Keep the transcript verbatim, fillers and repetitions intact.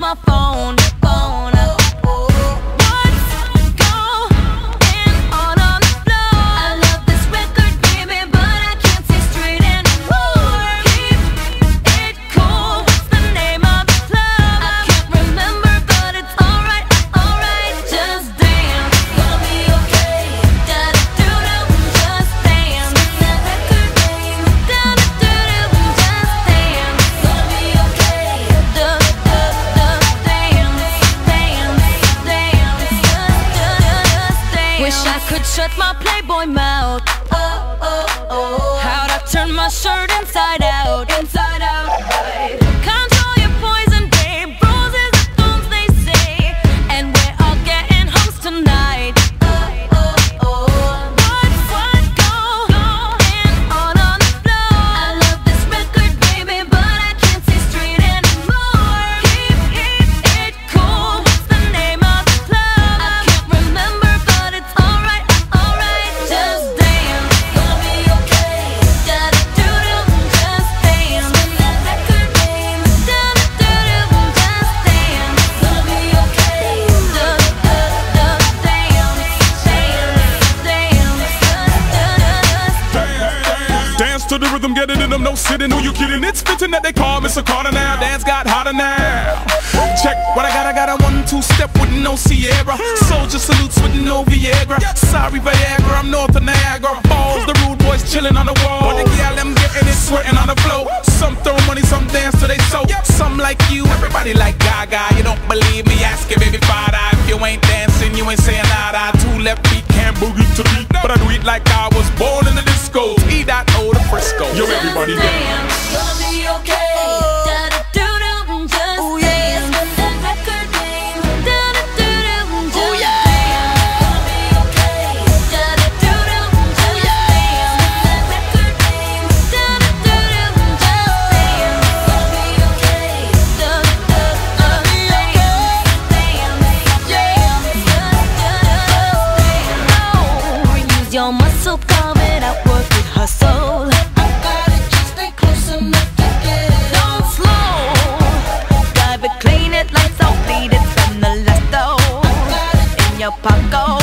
my phone, phone. What's going on on the floor? I love this record, baby, but I can't see straight anymore. Keep it cool. What's the name of the club? I can't remember, but it's alright, alright. Just dance, gonna be okay. Da da do do, just dance. What's that record name? Da da do do, just dance. Gonna be okay. Da da da dance, dance, dance, just dance. Wish I could shut my Playboy mouth. Oh oh oh. How'd I turn my shirt inside out? Inside out. Control your poison, babe. Roses are thorns, they say, and we're all getting hoes tonight. Oh oh oh. What's what's going on on the floor? I love this record, baby, but I can't see straight anymore. Keep keep it cool. What's the name of the club? I can't remember, but it's alright, alright. Just dance, gonna be okay. Da da do do, just dance. What's that record name? Da da do do, just dance. Gonna be okay. Da da da dance, dance, dance, just Dance to the rhythm, get it in them, no sitting. Who you kidding? It's fitting that they call Mister Carter now. Dance got hotter now. Check what I got. I got a one two step with no Sierra. Soldier salutes with no Viagra. Sorry Viagra, I'm north of Niagara Falls. The rude boys chilling on the wall. But the gal them getting it, sweating on the floor. Some throw money, some dance till they so. Some like you, everybody like Gaga. You don't believe me? Ask your baby father. If you ain't dancing, you ain't saying nada. Two left feet can't boogie to beat, but I do it like I was born in the disco. E dot O to Frisco. Yo, everybody dance. gonna be okay. Da da do do, just dance. What's that record name? Da da do do, just dance. Gonna be okay. Da da do do, just dance. What's that record name? Da da do do, just dance. Gonna be okay. Da da da dance, dance, dance, just dance. Oh, use your muscle, carve it out, work it, hustle. Don't slow, dive it, clean it, lights out, bleed it from the left though. In your pocket.